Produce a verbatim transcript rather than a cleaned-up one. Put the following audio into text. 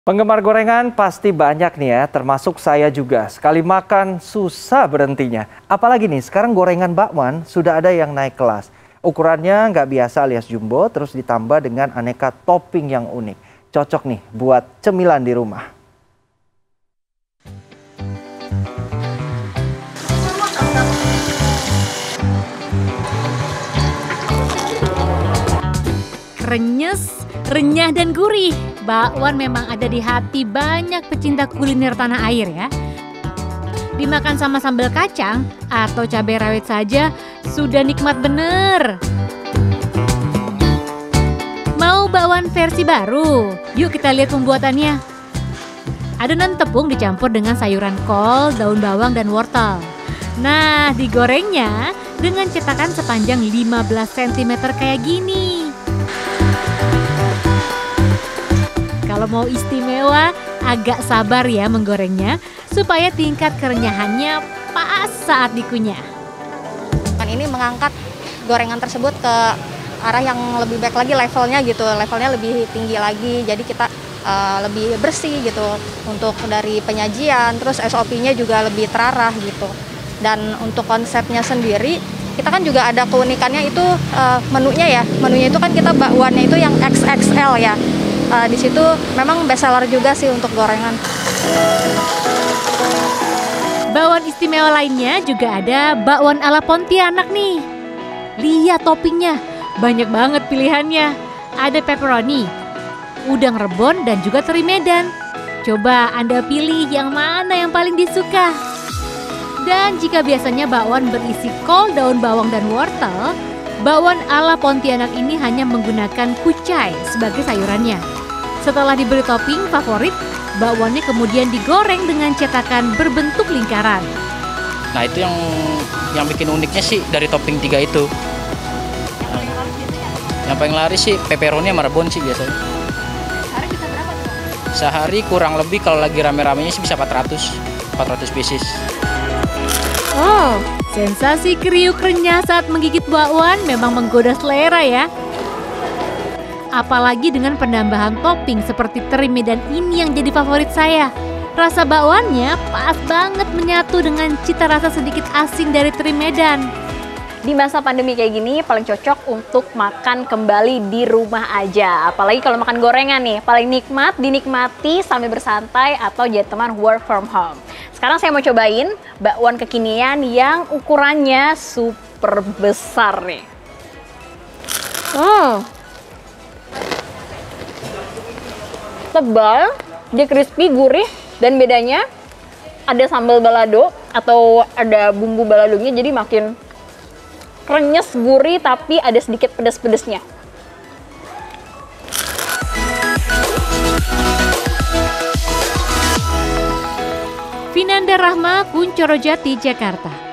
Penggemar gorengan pasti banyak nih ya, termasuk saya juga. Sekali makan susah berhentinya. Apalagi nih, sekarang gorengan bakwan sudah ada yang naik kelas. Ukurannya nggak biasa alias jumbo, terus ditambah dengan aneka topping yang unik. Cocok nih buat cemilan di rumah. Krenyes, renyah dan gurih. Bakwan memang ada di hati banyak pecinta kuliner tanah air ya. Dimakan sama sambal kacang atau cabai rawit saja sudah nikmat bener. Mau bakwan versi baru? Yuk kita lihat pembuatannya. Adonan tepung dicampur dengan sayuran kol, daun bawang dan wortel. Nah, digorengnya dengan cetakan sepanjang lima belas sentimeter kayak gini. Kalau mau istimewa, agak sabar ya menggorengnya supaya tingkat kerenyahannya pas saat dikunyah. Ini mengangkat gorengan tersebut ke arah yang lebih baik lagi levelnya gitu, levelnya lebih tinggi lagi. Jadi kita uh, lebih bersih gitu untuk dari penyajian, terus S O P-nya juga lebih terarah gitu. Dan untuk konsepnya sendiri, kita kan juga ada keunikannya itu uh, menunya ya. Menunya itu kan kita bakwannya itu yang X X L ya. Uh, di situ memang best seller juga sih untuk gorengan. Bakwan istimewa lainnya juga ada bakwan ala Pontianak nih. Lihat toppingnya, banyak banget pilihannya. Ada pepperoni, udang rebon dan juga teri Medan. Coba Anda pilih yang mana yang paling disuka. Dan jika biasanya bakwan berisi kol, daun bawang dan wortel, bakwan ala Pontianak ini hanya menggunakan kucai sebagai sayurannya. Setelah diberi topping favorit, bakwannya kemudian digoreng dengan cetakan berbentuk lingkaran. Nah itu yang yang bikin uniknya sih dari topping tiga itu. Nah, yang paling laris sih pepperoni sama rebon sih biasanya. Sehari bisa berapa tuh? Sehari kurang lebih kalau lagi rame-ramenya sih bisa empat ratus pieces. Oh, sensasi kriuk renyah saat menggigit bakwan memang menggoda selera ya. Apalagi dengan penambahan topping seperti teri Medan ini yang jadi favorit saya. Rasa bakwannya pas banget menyatu dengan cita rasa sedikit asing dari teri Medan. Di masa pandemi kayak gini paling cocok untuk makan kembali di rumah aja. Apalagi kalau makan gorengan nih, paling nikmat dinikmati sambil bersantai atau jadi teman work from home. Sekarang saya mau cobain bakwan kekinian yang ukurannya super besar nih. Hmm. Tebal, dia crispy, gurih, dan bedanya ada sambal balado atau ada bumbu baladonya jadi makin krenyes, gurih, tapi ada sedikit pedas-pedasnya. Vinanda Rahma, Kuncoro Jati, Jakarta.